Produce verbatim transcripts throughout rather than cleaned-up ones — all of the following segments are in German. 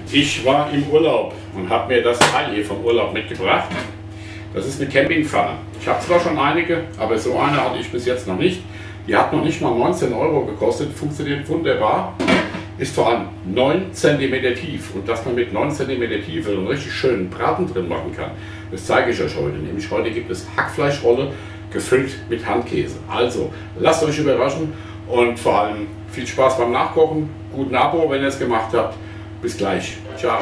Ich war im Urlaub und habe mir das Teil hier vom Urlaub mitgebracht. Das ist eine Campingpfanne. Ich habe zwar schon einige, aber so eine hatte ich bis jetzt noch nicht. Die hat noch nicht mal neunzehn Euro gekostet, funktioniert wunderbar. Ist vor allem neun Zentimeter tief und dass man mit neun Zentimeter Tiefe einen richtig schönen Braten drin machen kann, das zeige ich euch heute. Nämlich heute gibt es Hackfleischrolle gefüllt mit Handkäse. Also lasst euch überraschen und vor allem viel Spaß beim Nachkochen. Guten Abo, wenn ihr es gemacht habt. Bis gleich. Ciao.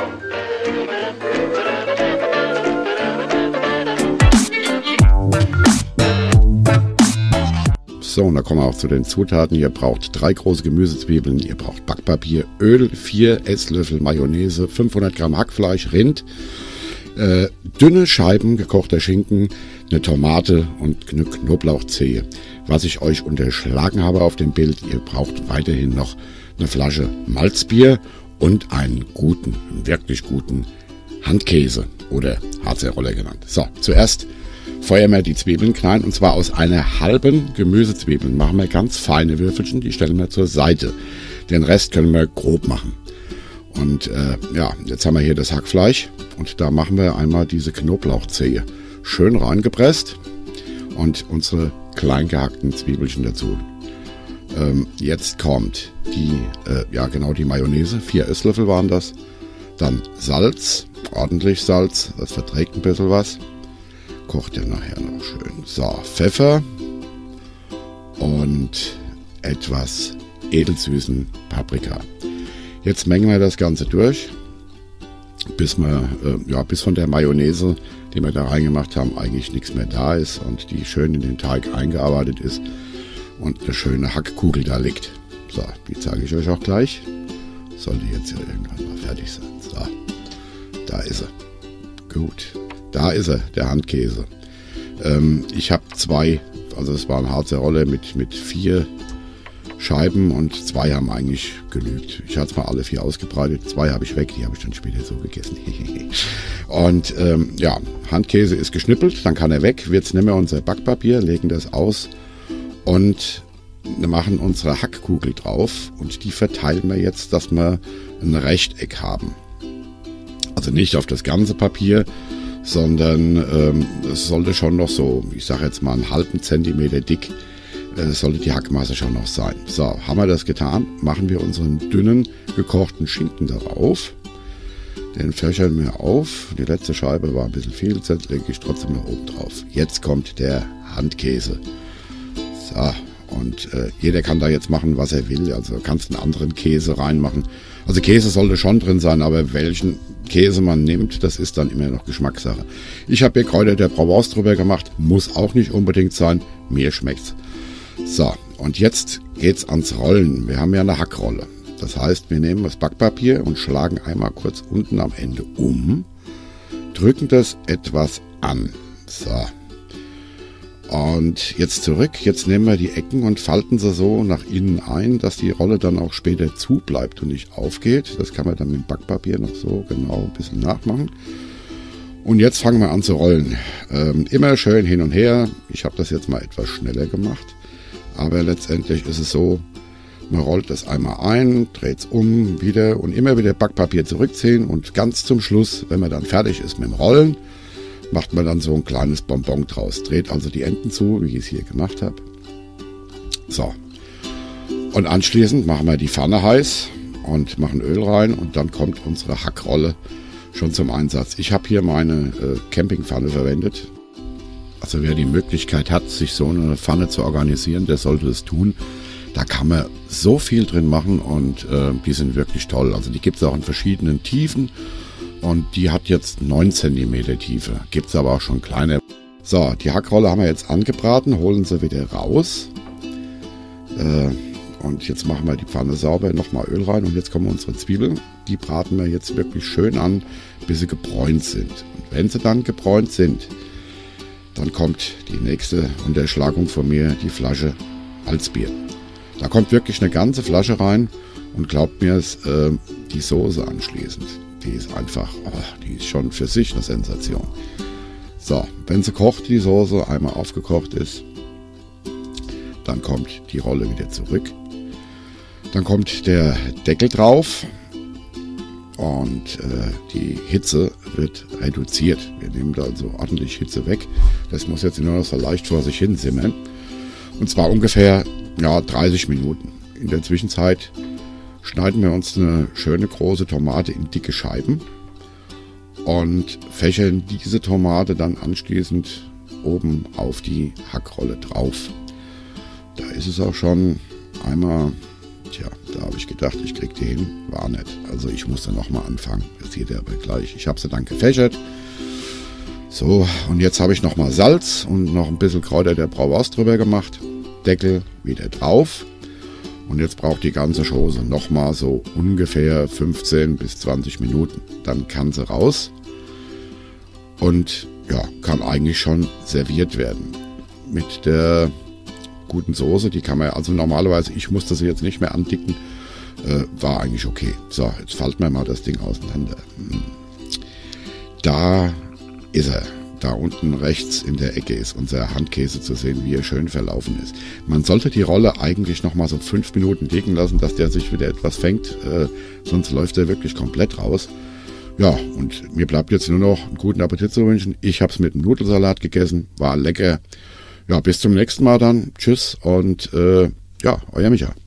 So, und da kommen wir auch zu den Zutaten. Ihr braucht drei große Gemüsezwiebeln, ihr braucht Backpapier, Öl, vier Esslöffel Mayonnaise, fünfhundert Gramm Hackfleisch, Rind, äh, dünne Scheiben gekochter Schinken, eine Tomate und eine Knoblauchzehe. Was ich euch unterschlagen habe auf dem Bild, ihr braucht weiterhin noch eine Flasche Malzbier und einen guten, wirklich guten Handkäse oder Harzer Roller genannt. So, zuerst feuern wir die Zwiebeln klein und zwar aus einer halben Gemüsezwiebeln. Machen wir ganz feine Würfelchen, die stellen wir zur Seite. Den Rest können wir grob machen. Und äh, ja, jetzt haben wir hier das Hackfleisch und da machen wir einmal diese Knoblauchzehe schön reingepresst und unsere klein gehackten Zwiebelchen dazu. Ähm, jetzt kommt die, äh, ja genau die Mayonnaise, vier Esslöffel waren das. Dann Salz, ordentlich Salz, das verträgt ein bisschen was. Kocht ja nachher noch schön. So, Pfeffer und etwas edelsüßen Paprika. Jetzt mengen wir das Ganze durch, bis wir, äh, ja, bis von der Mayonnaise, die wir da reingemacht haben, eigentlich nichts mehr da ist und die schön in den Teig eingearbeitet ist und eine schöne Hackkugel da liegt. So, die zeige ich euch auch gleich. Sollte jetzt ja irgendwann mal fertig sein. So, da ist er. Gut. Da ist er, der Handkäse. Ähm, ich habe zwei, also es war eine Harzer Rolle mit, mit vier Scheiben und zwei haben eigentlich genügt. Ich hatte es mal alle vier ausgebreitet, zwei habe ich weg, die habe ich dann später so gegessen. Und ähm, ja, Handkäse ist geschnippelt, dann kann er weg. Jetzt nehmen wir unser Backpapier, legen das aus und machen unsere Hackkugel drauf und die verteilen wir jetzt, dass wir ein Rechteck haben. Also nicht auf das ganze Papier, sondern ähm, es sollte schon noch so, ich sage jetzt mal einen halben Zentimeter dick, äh, sollte die Hackmasse schon noch sein. So, haben wir das getan, machen wir unseren dünnen gekochten Schinken darauf. Den fächern wir auf. Die letzte Scheibe war ein bisschen viel, jetzt lege ich trotzdem noch oben drauf. Jetzt kommt der Handkäse. So, und äh, jeder kann da jetzt machen, was er will. Also kannst einen anderen Käse reinmachen. Also Käse sollte schon drin sein, aber welchen Käse man nimmt, das ist dann immer noch Geschmackssache. Ich habe hier Kräuter der Provence drüber gemacht, muss auch nicht unbedingt sein, mir schmeckt's. So, und jetzt geht's ans Rollen. Wir haben ja eine Hackrolle. Das heißt, wir nehmen das Backpapier und schlagen einmal kurz unten am Ende um, drücken das etwas an. So. Und jetzt zurück, jetzt nehmen wir die Ecken und falten sie so nach innen ein, dass die Rolle dann auch später zu bleibt und nicht aufgeht. Das kann man dann mit dem Backpapier noch so genau ein bisschen nachmachen. Und jetzt fangen wir an zu rollen. Ähm, immer schön hin und her. Ich habe das jetzt mal etwas schneller gemacht. Aber letztendlich ist es so, man rollt das einmal ein, dreht es um, wieder und immer wieder Backpapier zurückziehen. Und ganz zum Schluss, wenn man dann fertig ist mit dem Rollen, macht man dann so ein kleines Bonbon draus. Dreht also die Enden zu, wie ich es hier gemacht habe. So. Und anschließend machen wir die Pfanne heiß und machen Öl rein und dann kommt unsere Hackrolle schon zum Einsatz. Ich habe hier meine äh, Campingpfanne verwendet. Also wer die Möglichkeit hat, sich so eine Pfanne zu organisieren, der sollte es tun. Da kann man so viel drin machen und äh, die sind wirklich toll. Also die gibt es auch in verschiedenen Tiefen. Und die hat jetzt neun Zentimeter Tiefe. Gibt es aber auch schon kleine. So, die Hackrolle haben wir jetzt angebraten, holen sie wieder raus. Äh, und jetzt machen wir die Pfanne sauber, nochmal Öl rein. Und jetzt kommen unsere Zwiebeln. Die braten wir jetzt wirklich schön an, bis sie gebräunt sind. Und wenn sie dann gebräunt sind, dann kommt die nächste Unterschlagung von mir, die Flasche Malzbier. Da kommt wirklich eine ganze Flasche rein. Und glaubt mir, äh, die Soße anschließend. Die ist einfach, oh, die ist schon für sich eine Sensation. So, wenn sie kocht, die Soße einmal aufgekocht ist, dann kommt die Rolle wieder zurück. Dann kommt der Deckel drauf und äh, die Hitze wird reduziert. Wir nehmen da also ordentlich Hitze weg. Das muss jetzt nur noch so leicht vor sich hin simmern. Und zwar ungefähr ja, dreißig Minuten. In der Zwischenzeit schneiden wir uns eine schöne große Tomate in dicke Scheiben und fächern diese Tomate dann anschließend oben auf die Hackrolle drauf. Da ist es auch schon einmal, tja, da habe ich gedacht, ich krieg die hin, war nicht. Also ich musste nochmal anfangen, das seht ihr aber gleich. Ich habe sie dann gefächert. So, und jetzt habe ich nochmal Salz und noch ein bisschen Kräuter der Brauwurst drüber gemacht. Deckel wieder drauf. Und jetzt braucht die ganze Chose nochmal so ungefähr fünfzehn bis zwanzig Minuten. Dann kann sie raus und ja, kann eigentlich schon serviert werden. Mit der guten Soße, die kann man also normalerweise, ich musste sie jetzt nicht mehr andicken, äh, war eigentlich okay. So, jetzt falten wir mal das Ding auseinander. Da ist er. Da unten rechts in der Ecke ist unser Handkäse zu sehen, wie er schön verlaufen ist. Man sollte die Rolle eigentlich noch mal so fünf Minuten liegen lassen, dass der sich wieder etwas fängt, äh, sonst läuft er wirklich komplett raus. Ja, und mir bleibt jetzt nur noch einen guten Appetit zu wünschen. Ich habe es mit einem Nudelsalat gegessen, war lecker. Ja, bis zum nächsten Mal dann. Tschüss und äh, ja, euer Micha.